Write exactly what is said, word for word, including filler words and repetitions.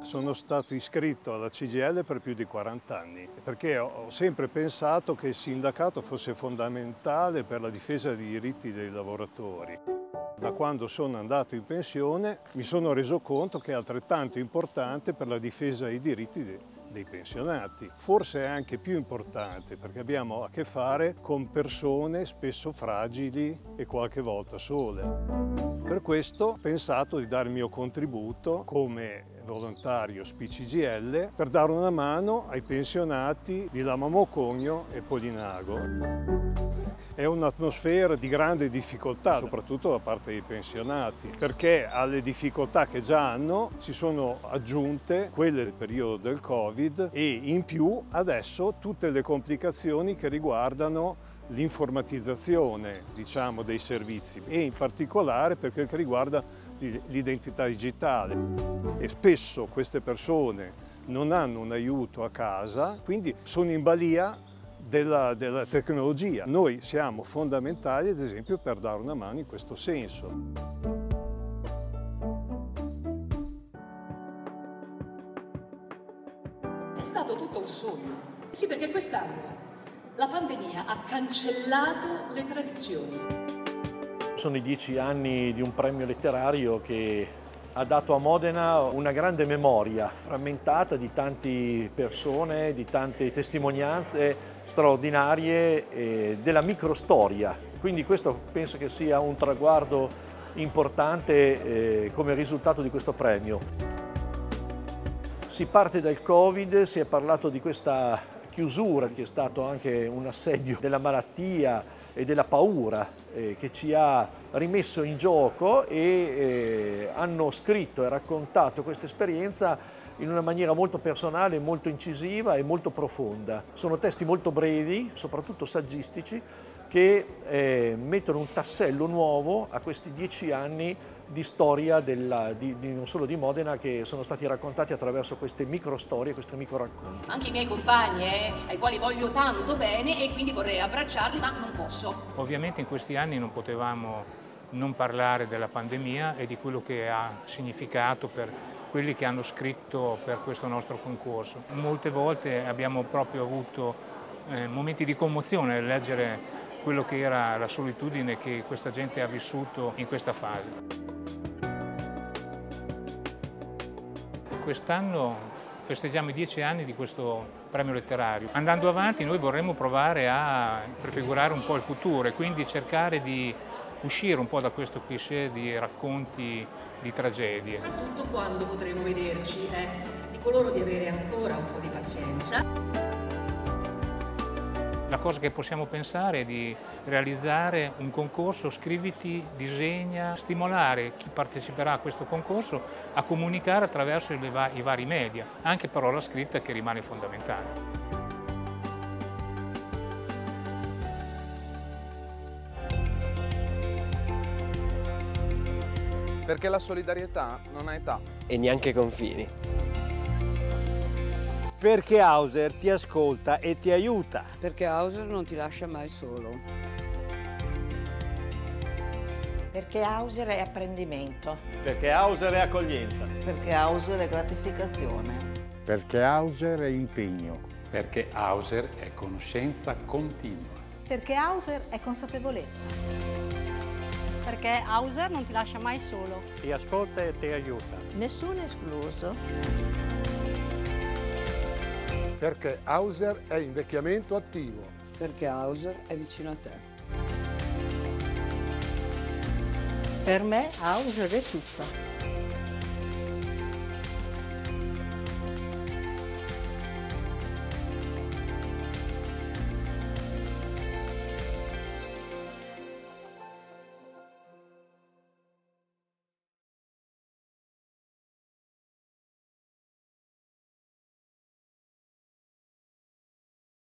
Sono stato iscritto alla C G I L per più di quaranta anni, perché ho sempre pensato che il sindacato fosse fondamentale per la difesa dei diritti dei lavoratori. Da quando sono andato in pensione mi sono reso conto che è altrettanto importante per la difesa dei diritti dei, dei pensionati. Forse è anche più importante perché abbiamo a che fare con persone spesso fragili e qualche volta sole. Per questo ho pensato di dare il mio contributo come volontario S P I C G I L per dare una mano ai pensionati di Lama Mocogno e Polinago. È un'atmosfera di grande difficoltà, soprattutto da parte dei pensionati, perché alle difficoltà che già hanno si sono aggiunte quelle del periodo del Covid e in più adesso tutte le complicazioni che riguardano l'informatizzazione, diciamo, dei servizi e in particolare per quel che riguarda l'identità digitale. E spesso queste persone non hanno un aiuto a casa, quindi sono in balia della, della tecnologia. Noi siamo fondamentali, ad esempio, per dare una mano in questo senso. È stato tutto un sogno. Sì, perché quest'anno la pandemia ha cancellato le tradizioni. Sono i dieci anni di un premio letterario che ha dato a Modena una grande memoria frammentata di tante persone, di tante testimonianze straordinarie eh, della microstoria. Quindi questo penso che sia un traguardo importante eh, come risultato di questo premio. Si parte dal Covid, si è parlato di questa chiusura che è stato anche un assedio della malattia e della paura eh, che ci ha rimesso in gioco e eh, hanno scritto e raccontato questa esperienza in una maniera molto personale, molto incisiva e molto profonda. Sono testi molto brevi, soprattutto saggistici, che eh, mettono un tassello nuovo a questi dieci anni di storia della, di, di, non solo di Modena, che sono stati raccontati attraverso queste micro storie, questi micro racconti. Anche i miei compagni, eh, ai quali voglio tanto bene e quindi vorrei abbracciarli, ma non posso. Ovviamente in questi anni non potevamo non parlare della pandemia e di quello che ha significato per quelli che hanno scritto per questo nostro concorso. Molte volte abbiamo proprio avuto eh, momenti di commozione nel leggere quello che era la solitudine che questa gente ha vissuto in questa fase. Quest'anno festeggiamo i dieci anni di questo premio letterario. Andando avanti noi vorremmo provare a prefigurare un po' il futuro e quindi cercare di uscire un po' da questo cliché di racconti di tragedie. Soprattutto quando potremo vederci, eh, dico loro di avere ancora un po' di pazienza. La cosa che possiamo pensare è di realizzare un concorso Scriviti, disegna, stimolare chi parteciperà a questo concorso a comunicare attraverso i vari media, anche però la scritta che rimane fondamentale. Perché la solidarietà non ha età. E neanche confini. Perché Hauser ti ascolta e ti aiuta. Perché Hauser non ti lascia mai solo. Perché Hauser è apprendimento. Perché Hauser è accoglienza. Perché Hauser è gratificazione. Perché Hauser è impegno. Perché Hauser è conoscenza continua. Perché Hauser è consapevolezza. Perché Hauser non ti lascia mai solo. Ti ascolta e ti aiuta. Nessuno escluso. Perché Hauser è invecchiamento attivo. Perché Hauser è vicino a te. Per me Hauser è tutto.